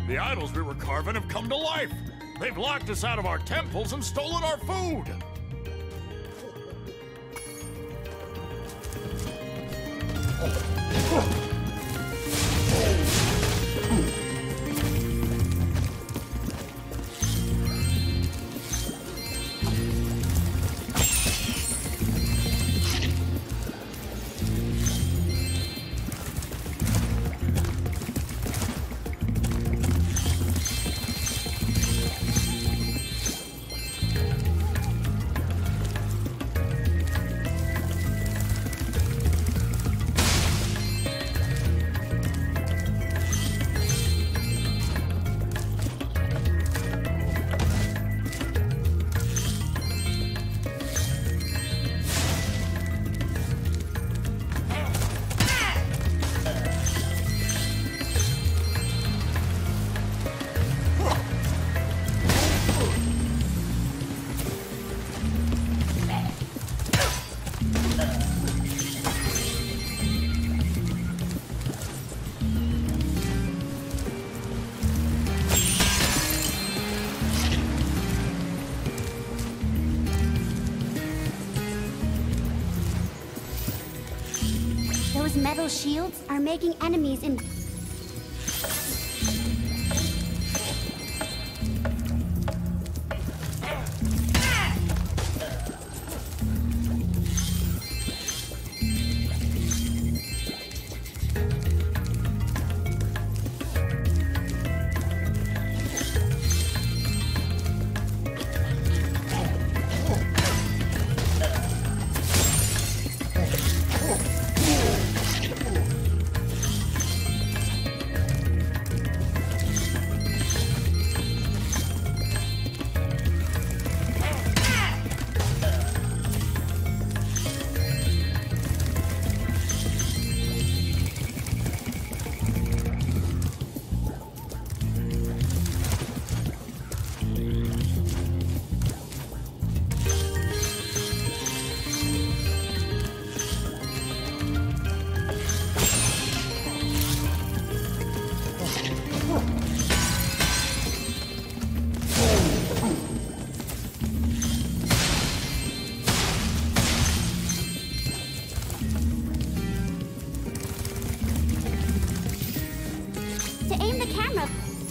The idols we were carving have come to life. They've locked us out of our temples and stolen our food. Those metal shields are making enemies in... To aim the camera...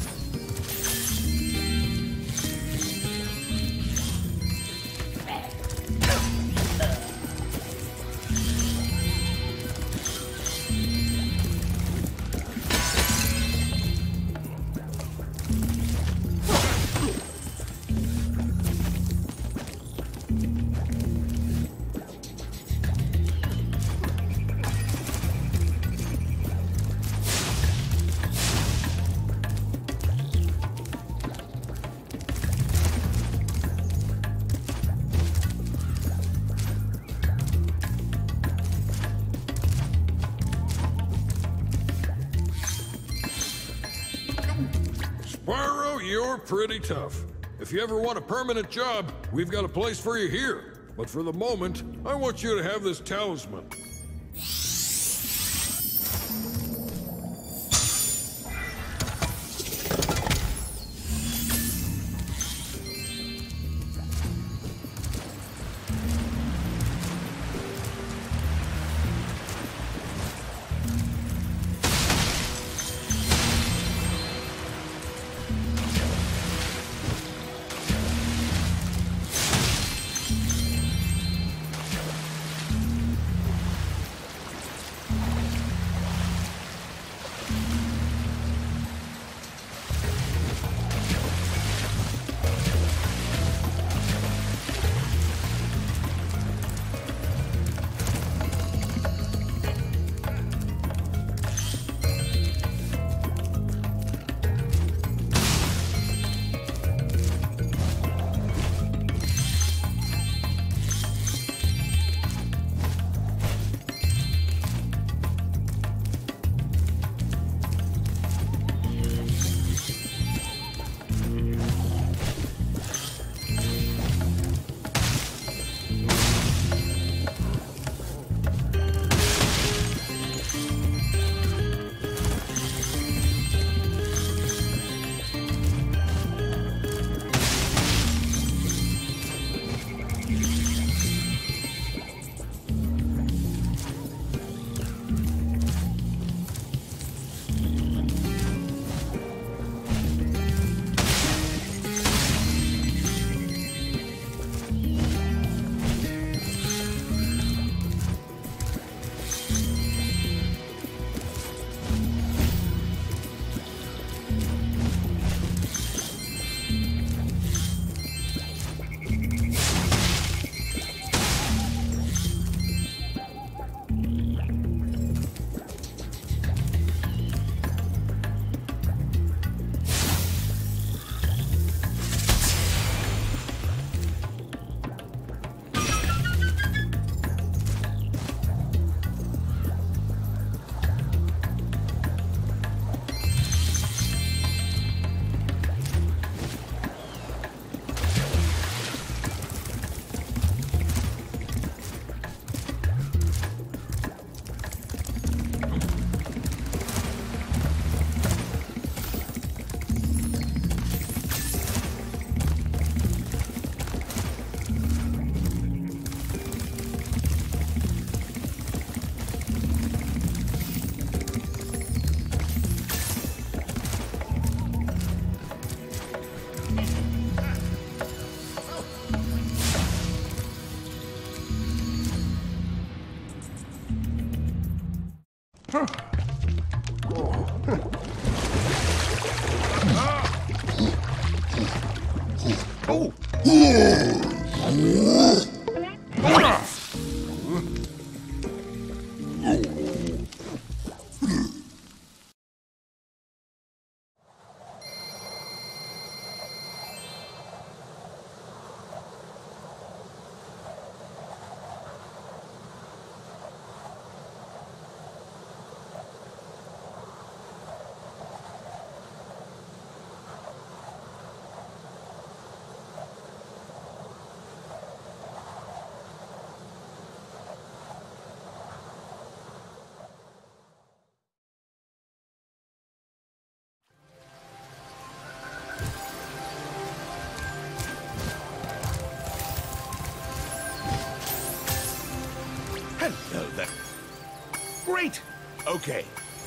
Spyro, you're pretty tough. If you ever want a permanent job, we've got a place for you here. But for the moment, I want you to have this talisman. Okay.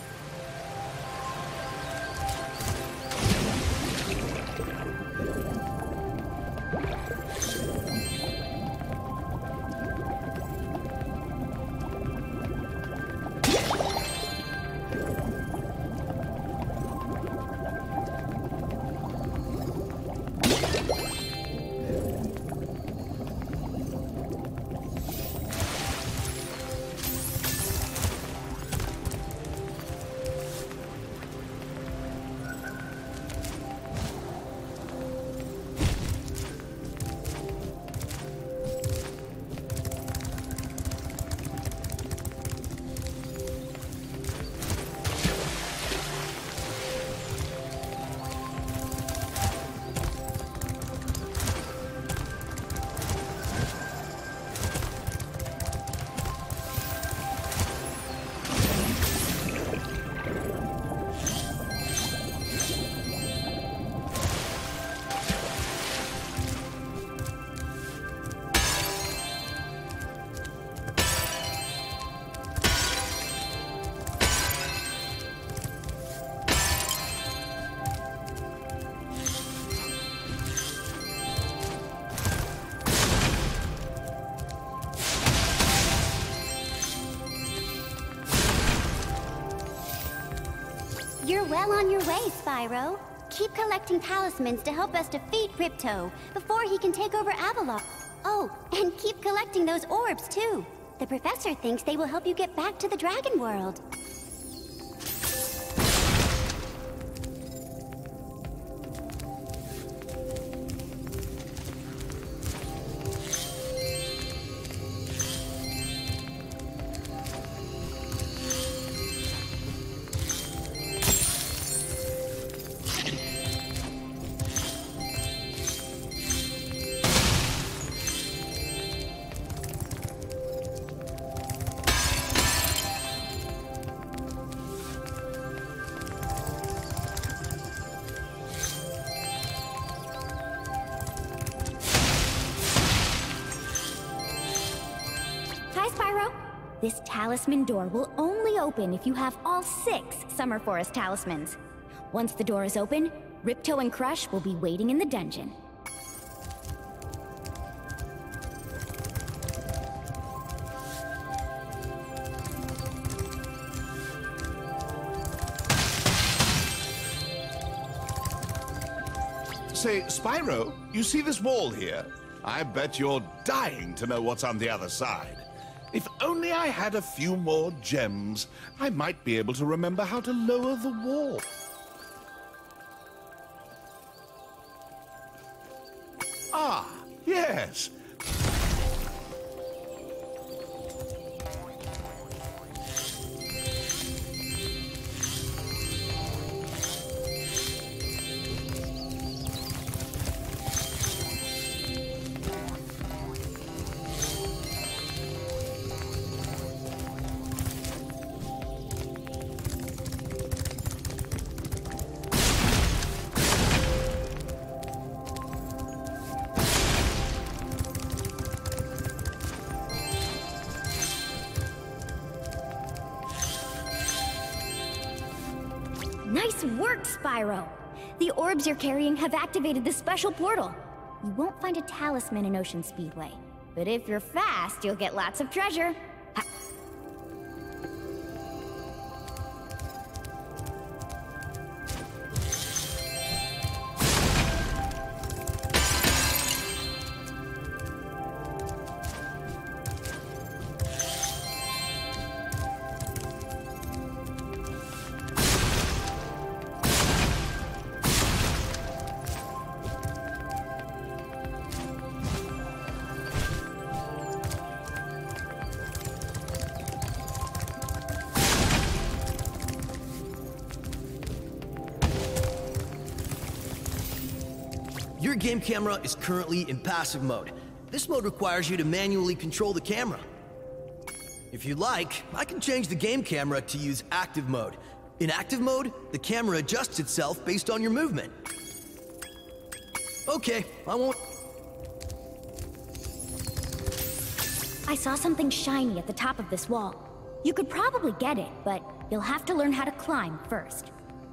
You're well on your way, Spyro. Keep collecting talismans to help us defeat Ripto before he can take over Avalok. Oh, and keep collecting those orbs, too. The professor thinks they will help you get back to the Dragon World. Hi, Spyro. This talisman door will only open if you have all 6 Summer Forest talismans. Once the door is open, Ripto and Crush will be waiting in the dungeon. Say, Spyro, you see this wall here? I bet you're dying to know what's on the other side. If only I had a few more gems, I might be able to remember how to lower the wall. Ah, yes. Nice work, Spyro! The orbs you're carrying have activated the special portal. You won't find a talisman in Ocean Speedway, but if you're fast, you'll get lots of treasure. Your game camera is currently in passive mode. This mode requires you to manually control the camera. If you like, I can change the game camera to use active mode. In active mode, the camera adjusts itself based on your movement. Okay, I won't... I saw something shiny at the top of this wall. You could probably get it, but you'll have to learn how to climb first.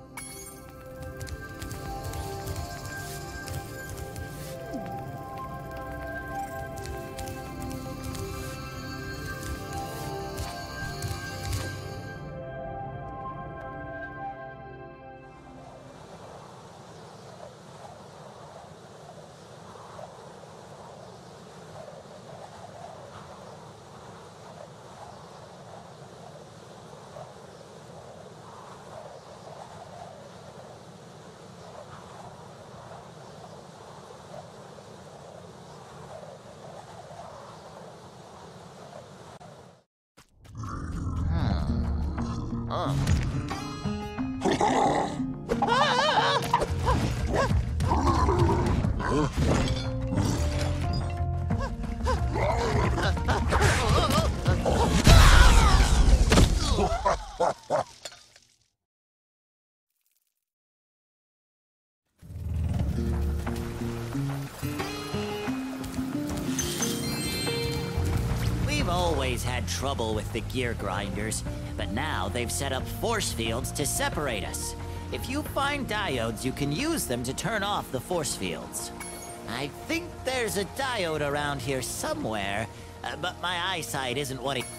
We've always had trouble with the gear grinders, but now they've set up force fields to separate us. If you find diodes, you can use them to turn off the force fields. I think there's a diode around here somewhere, but my eyesight isn't what it...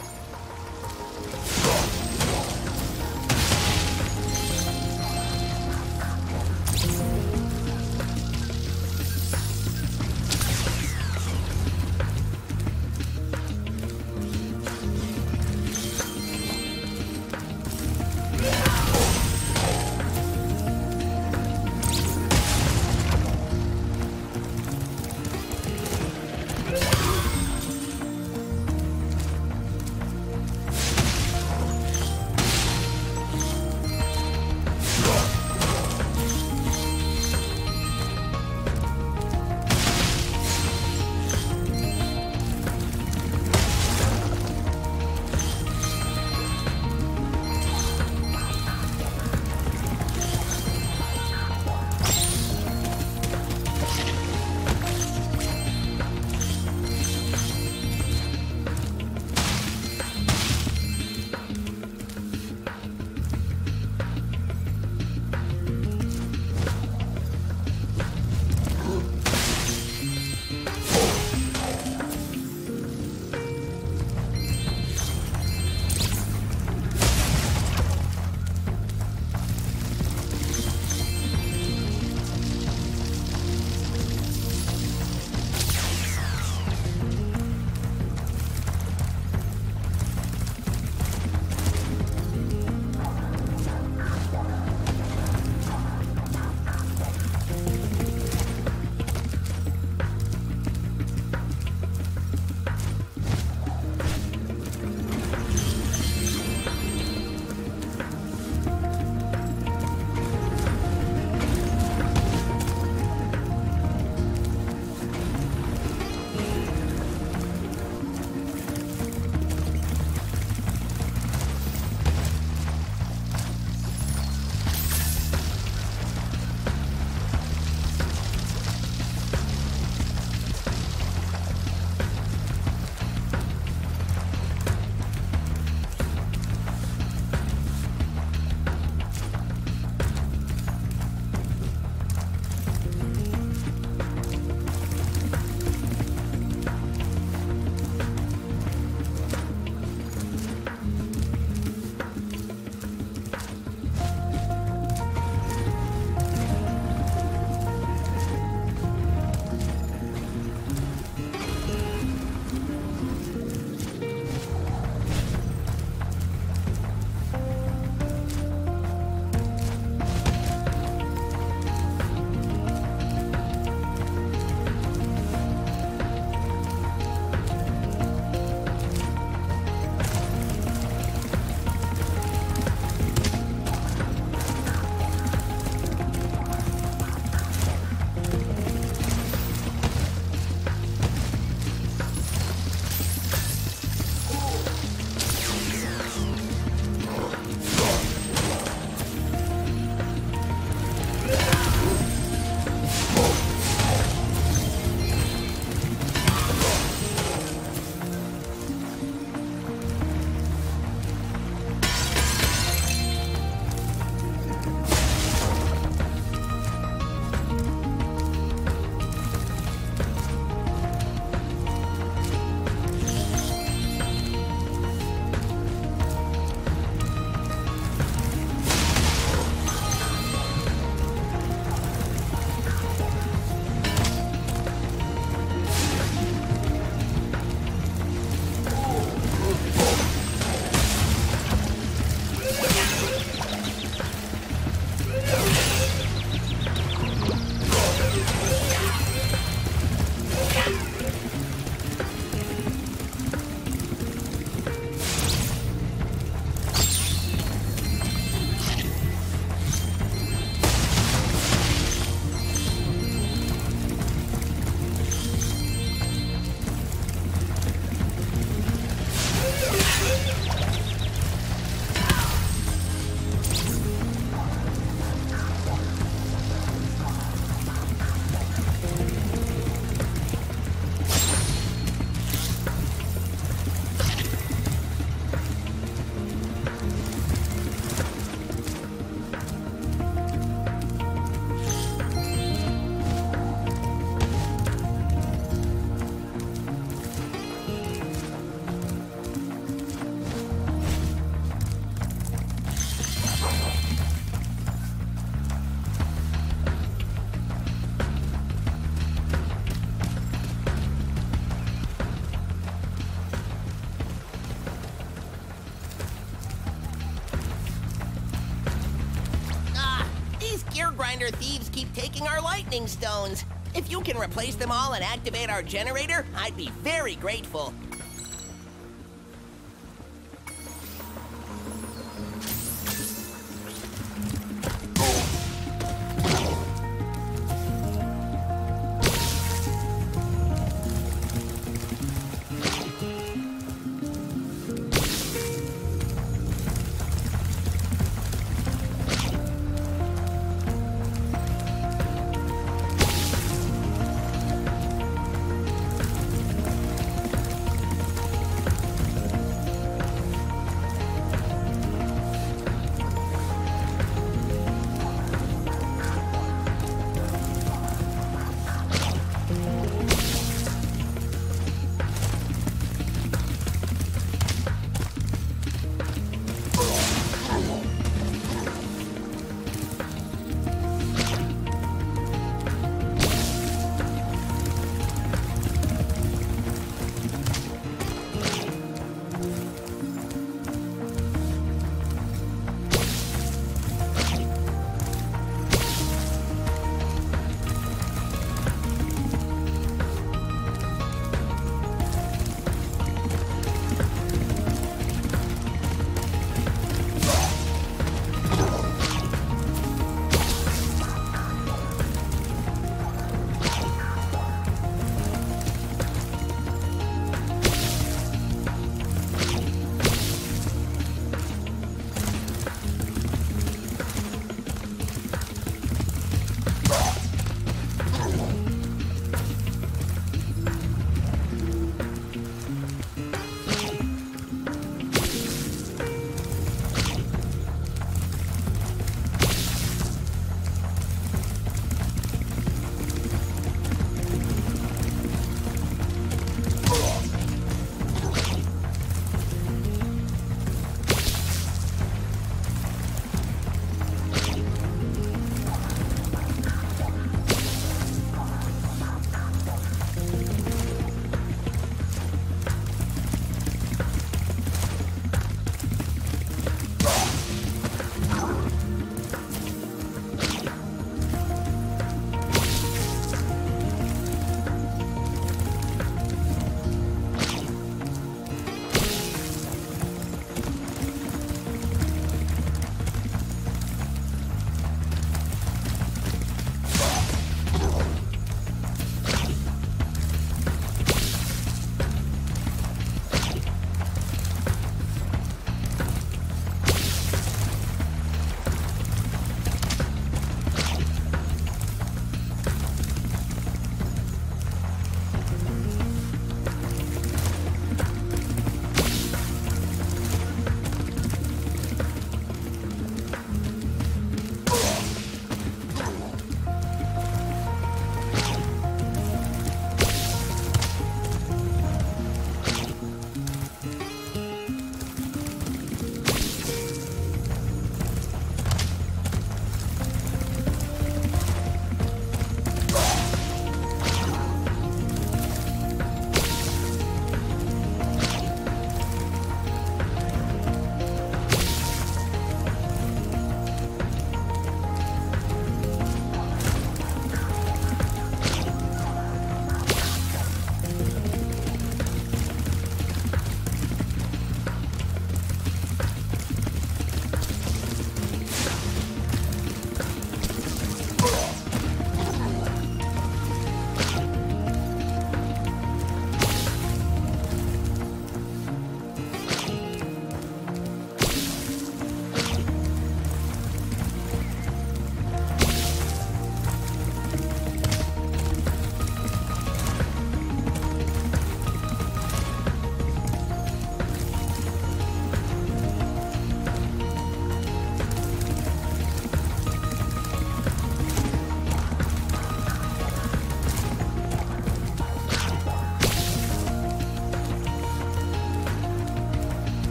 gear grinder thieves keep taking our lightning stones. If you can replace them all and activate our generator, I'd be very grateful.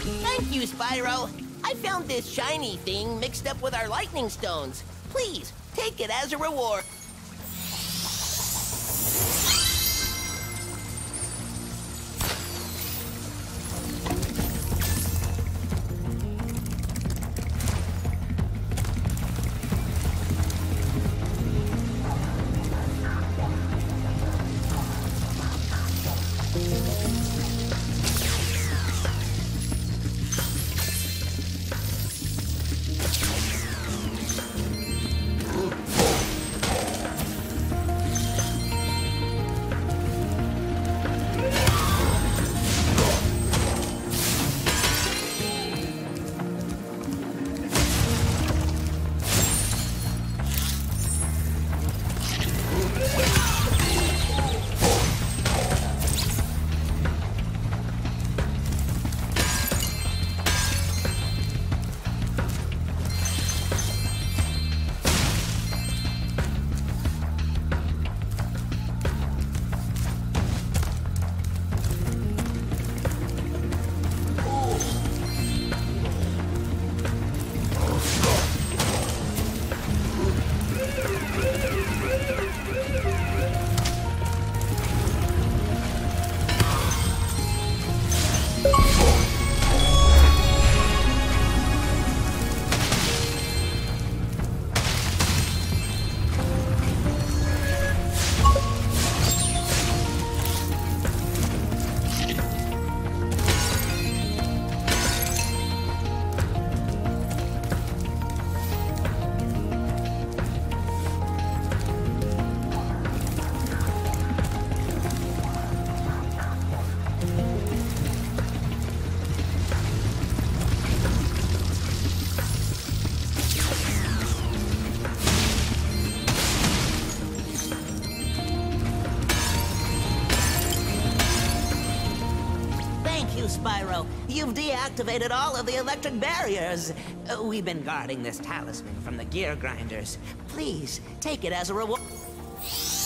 Spyro. I found this shiny thing mixed up with our lightning stones. Please, Take it as a reward. Spyro. You've deactivated all of the electric barriers. We've been guarding this talisman from the gear grinders. Please, take it as a reward.